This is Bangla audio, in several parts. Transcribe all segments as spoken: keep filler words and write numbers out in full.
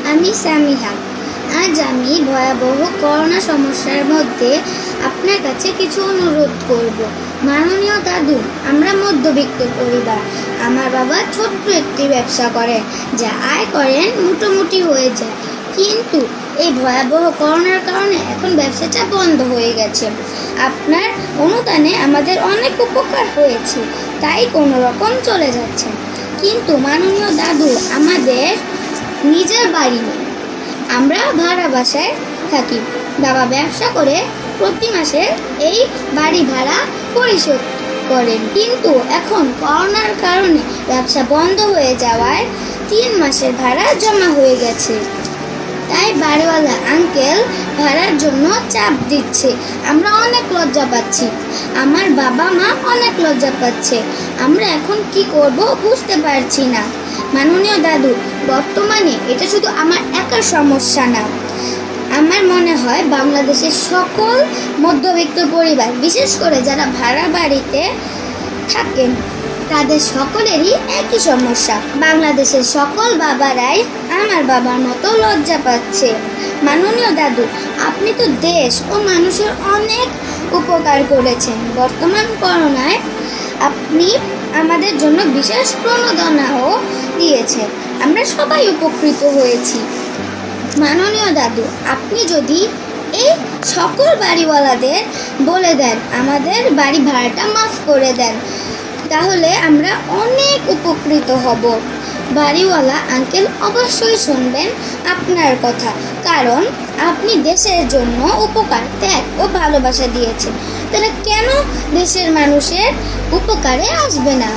আমি সামিহা। আজ আমি ভয়াবহ করোনা সমস্যার মধ্যে আপনার কাছে কিছু অনুরোধ করব। মাননীয় দাদু, আমরা মধ্যবিত্ত পরিবার। আমার বাবা ছোট্ট একটি ব্যবসা করেন, যা আয় করেন মোটামুটি হয়ে যায়। কিন্তু এই ভয়াবহ করোনার কারণে এখন ব্যবসাটা বন্ধ হয়ে গেছে। আপনার অনুদানে আমাদের অনেক উপকার হয়েছে, তাই কোনো রকম চলে যাচ্ছে। কিন্তু মাননীয় দাদু, আমাদের নিজের বাড়ি নেই, আমরা ভাড়া বাসায় থাকি। বাবা ব্যবসা করে প্রতি মাসে এই বাড়ি ভাড়া পরিশোধ করেন, কিন্তু এখন করোনার কারণে ব্যবসা বন্ধ হয়ে যাওয়ায় তিন মাসের ভাড়া জমা হয়ে গেছে। তাই বাড়িওয়ালা আঙ্কেল ভাড়ার জন্য চাপ দিচ্ছে। আমরা অনেক লজ্জা পাচ্ছি, আমার বাবা মা অনেক লজ্জা পাচ্ছে। আমরা এখন কি করব বুঝতে পারছি না। মাননীয় দাদু, বর্তমানে এটা শুধু আমার একার সমস্যা না, আমার মনে হয় বাংলাদেশের সকল মধ্যবিত্ত পরিবার, বিশেষ করে যারা ভাড়া বাড়িতে থাকেন, তাদের সকলেরই একই সমস্যা। বাংলাদেশের সকল বাবারাই আমার বাবার মতো লজ্জা পাচ্ছে। মাননীয় দাদু, আপনি তো দেশ ও মানুষের অনেক উপকার করেছেন। বর্তমান করোনায় আপনি আমাদের জন্য বিশেষ প্রণোদনাও দিয়েছেন, আমরা সবাই উপকৃত হয়েছি। মাননীয় দাদু, আপনি যদি এই সকল বাড়িওয়ালাদের বলে দেন আমাদের বাড়ি ভাড়াটা মাফ করে দেন, তাহলে আমরা অনেক উপকৃত হব। বাড়িওয়ালা আঙ্কেল অবশ্যই শুনবেন আপনার কথা, কারণ আপনি দেশের জন্য উপকার, ত্যাগ ও ভালোবাসা দিয়েছেন। তাহলে কেন দেশের মানুষের উপকারে আসবে না?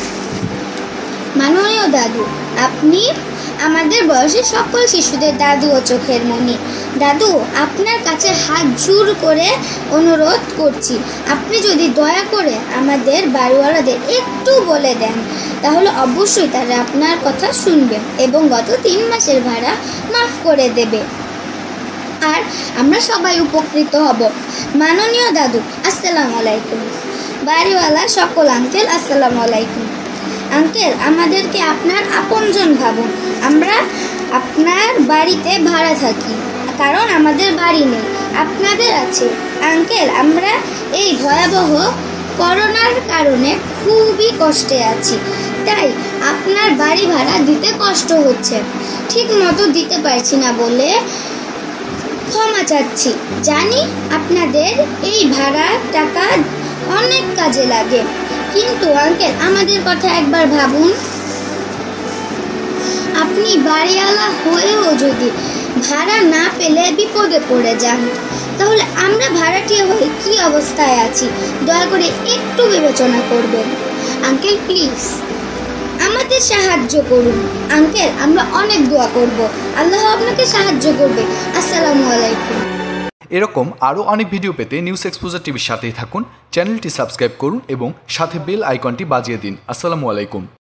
মাননীয় দাদু, আপনি আমাদের বয়সী সকল শিশুদের দাদু ও চোখের মণি। দাদু, আপনার কাছে হাত জোর করে অনুরোধ করছি, আপনি যদি দয়া করে আমাদের বাড়িওয়ালাদের একটু বলে দেন, তাহলে অবশ্যই তারা আপনার কথা শুনবে এবং গত তিন মাসের ভাড়া মাফ করে দেবে, আর আমরা সবাই উপকৃত হব। মাননীয় দাদু, আসসালামু আলাইকুম। বাড়িওয়ালা সকল আঙ্কেল, আসসালামু আলাইকুম। আঙ্কেল, আমাদেরকে আপনার আপনজন ভাবুন। আমরা আপনার বাড়িতে ভাড়া থাকি, কারণ আমাদের বাড়ি নেই, আপনাদের আছে। আঙ্কেল, আমরা এই ভয়াবহ করোনার কারণে খুবই কষ্টে আছি, তাই আপনার বাড়ি ভাড়া দিতে কষ্ট হচ্ছে। ঠিক মতো দিতে পারছি না বলে ক্ষমা চাচ্ছি। জানি আপনাদের এই ভাড়ার টাকা অনেক কাজে লাগে, কিন্তু আঙ্কেল আমাদের কথা একবার ভাবুন। আপনি বাড়িওয়ালা হয়েও যদি ভাড়া না পেলে বিপদে পড়ে যান, তাহলে আমরা ভাড়াটিয়া হয়ে কি অবস্থায় আছি, দয়া করে একটু বিবেচনা করবেন। আঙ্কেল প্লিজ আমাদের সাহায্য করুন। আঙ্কেল, আমরা অনেক দোয়া করব, আল্লাহ আপনাকে সাহায্য করবে। আসসালামু আলাইকুম। এরকম আরও অনেক ভিডিও পেতে নিউজ এক্সপোজার টিভির সাথেই থাকুন। চ্যানেলটি সাবস্ক্রাইব করুন এবং সাথে বেল আইকনটি বাজিয়ে দিন। আসসালামু আলাইকুম।